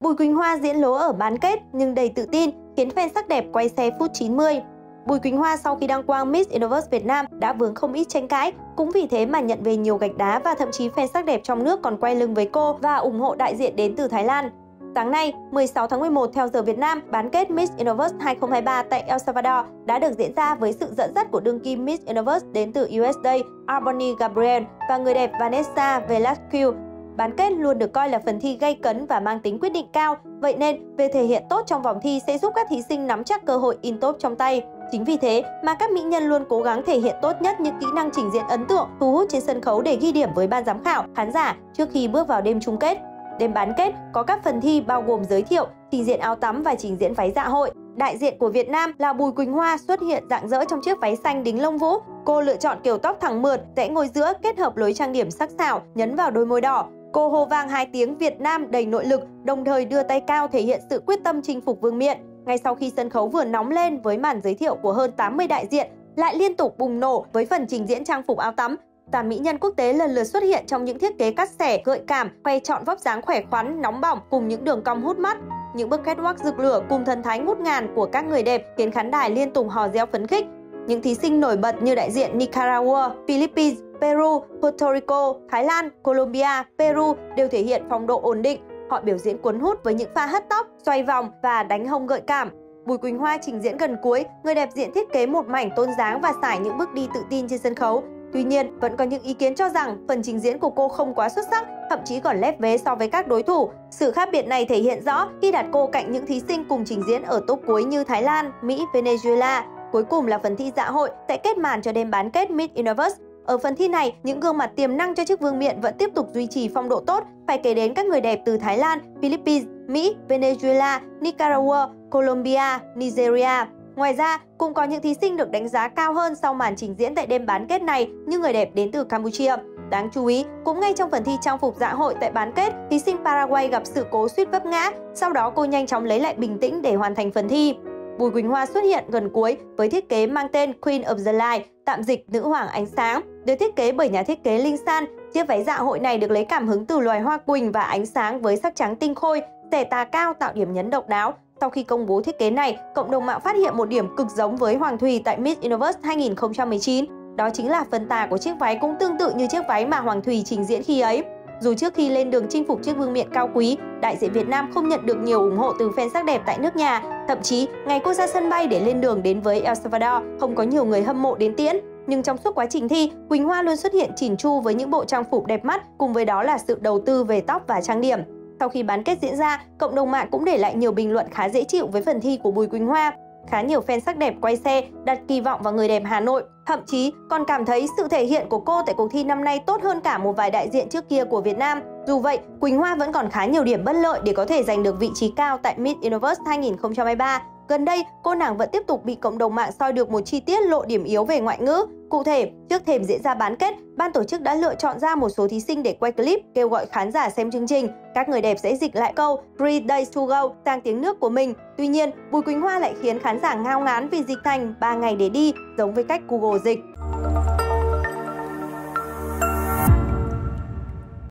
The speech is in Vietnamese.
Bùi Quỳnh Hoa diễn lố ở bán kết nhưng đầy tự tin, khiến fan sắc đẹp quay xe phút 90. Bùi Quỳnh Hoa sau khi đăng quang Miss Universe Việt Nam đã vướng không ít tranh cãi, cũng vì thế mà nhận về nhiều gạch đá và thậm chí fan sắc đẹp trong nước còn quay lưng với cô và ủng hộ đại diện đến từ Thái Lan. Sáng nay, 16 tháng 11 theo giờ Việt Nam, bán kết Miss Universe 2023 tại El Salvador đã được diễn ra với sự dẫn dắt của đương kim Miss Universe đến từ USA, Albany Gabriel và người đẹp Vanessa Velasquez. Bán kết luôn được coi là phần thi gay cấn và mang tính quyết định cao, vậy nên việc thể hiện tốt trong vòng thi sẽ giúp các thí sinh nắm chắc cơ hội in top trong tay. Chính vì thế mà các mỹ nhân luôn cố gắng thể hiện tốt nhất những kỹ năng trình diễn ấn tượng, thu hút trên sân khấu để ghi điểm với ban giám khảo, khán giả trước khi bước vào đêm chung kết. Đêm bán kết có các phần thi bao gồm giới thiệu, trình diễn áo tắm và trình diễn váy dạ hội. Đại diện của Việt Nam là Bùi Quỳnh Hoa xuất hiện rạng rỡ trong chiếc váy xanh đính lông vũ. Cô lựa chọn kiểu tóc thẳng mượt, rẽ ngồi giữa kết hợp lối trang điểm sắc sảo, nhấn vào đôi môi đỏ. Cô hô vang hai tiếng Việt Nam đầy nội lực, đồng thời đưa tay cao thể hiện sự quyết tâm chinh phục vương miện. Ngay sau khi sân khấu vừa nóng lên với màn giới thiệu của hơn 80 đại diện, lại liên tục bùng nổ với phần trình diễn trang phục áo tắm. Toàn mỹ nhân quốc tế lần lượt xuất hiện trong những thiết kế cắt xẻ, gợi cảm, khoe trọn vóc dáng khỏe khoắn, nóng bỏng cùng những đường cong hút mắt. Những bước catwalk rực lửa cùng thần thái ngút ngàn của các người đẹp khiến khán đài liên tục hò reo phấn khích. Những thí sinh nổi bật như đại diện Nicaragua, Philippines, Peru, Puerto Rico, Thái Lan, Colombia, Peru đều thể hiện phong độ ổn định. Họ biểu diễn cuốn hút với những pha hất tóc, xoay vòng và đánh hông gợi cảm. Bùi Quỳnh Hoa trình diễn gần cuối, người đẹp diện thiết kế một mảnh tôn dáng và sải những bước đi tự tin trên sân khấu. Tuy nhiên, vẫn có những ý kiến cho rằng phần trình diễn của cô không quá xuất sắc, thậm chí còn lép vế so với các đối thủ. Sự khác biệt này thể hiện rõ khi đặt cô cạnh những thí sinh cùng trình diễn ở top cuối như Thái Lan, Mỹ, Venezuela. Cuối cùng là phần thi dạ hội sẽ kết màn cho đêm bán kết Miss Universe. Ở phần thi này, những gương mặt tiềm năng cho chiếc vương miện vẫn tiếp tục duy trì phong độ tốt, phải kể đến các người đẹp từ Thái Lan, Philippines, Mỹ, Venezuela, Nicaragua, Colombia, Nigeria. Ngoài ra, cũng có những thí sinh được đánh giá cao hơn sau màn trình diễn tại đêm bán kết này như người đẹp đến từ Campuchia. Đáng chú ý, cũng ngay trong phần thi trang phục dạ hội tại bán kết, thí sinh Paraguay gặp sự cố suýt vấp ngã, sau đó cô nhanh chóng lấy lại bình tĩnh để hoàn thành phần thi. Bùi Quỳnh Hoa xuất hiện gần cuối với thiết kế mang tên Queen of the Light, tạm dịch nữ hoàng ánh sáng, được thiết kế bởi nhà thiết kế Linh San. Chiếc váy dạ hội này được lấy cảm hứng từ loài hoa quỳnh và ánh sáng với sắc trắng tinh khôi, xẻ tà cao tạo điểm nhấn độc đáo. Sau khi công bố thiết kế này, cộng đồng mạng phát hiện một điểm cực giống với Hoàng Thùy tại Miss Universe 2019. Đó chính là phần tà của chiếc váy cũng tương tự như chiếc váy mà Hoàng Thùy trình diễn khi ấy. Dù trước khi lên đường chinh phục chiếc vương miện cao quý, đại diện Việt Nam không nhận được nhiều ủng hộ từ fan sắc đẹp tại nước nhà. Thậm chí, ngày cô ra sân bay để lên đường đến với El Salvador, không có nhiều người hâm mộ đến tiễn. Nhưng trong suốt quá trình thi, Quỳnh Hoa luôn xuất hiện chỉn chu với những bộ trang phục đẹp mắt, cùng với đó là sự đầu tư về tóc và trang điểm. Sau khi bán kết diễn ra, cộng đồng mạng cũng để lại nhiều bình luận khá dễ chịu với phần thi của Bùi Quỳnh Hoa. Khá nhiều fan sắc đẹp quay xe, đặt kỳ vọng vào người đẹp Hà Nội. Thậm chí còn cảm thấy sự thể hiện của cô tại cuộc thi năm nay tốt hơn cả một vài đại diện trước kia của Việt Nam. Dù vậy, Quỳnh Hoa vẫn còn khá nhiều điểm bất lợi để có thể giành được vị trí cao tại Miss Universe 2023. Gần đây, cô nàng vẫn tiếp tục bị cộng đồng mạng soi được một chi tiết lộ điểm yếu về ngoại ngữ. Cụ thể, trước thềm diễn ra bán kết, ban tổ chức đã lựa chọn ra một số thí sinh để quay clip kêu gọi khán giả xem chương trình. Các người đẹp sẽ dịch lại câu 3 days to go sang tiếng nước của mình. Tuy nhiên, Bùi Quỳnh Hoa lại khiến khán giả ngao ngán vì dịch thành 3 ngày để đi, giống với cách Google dịch.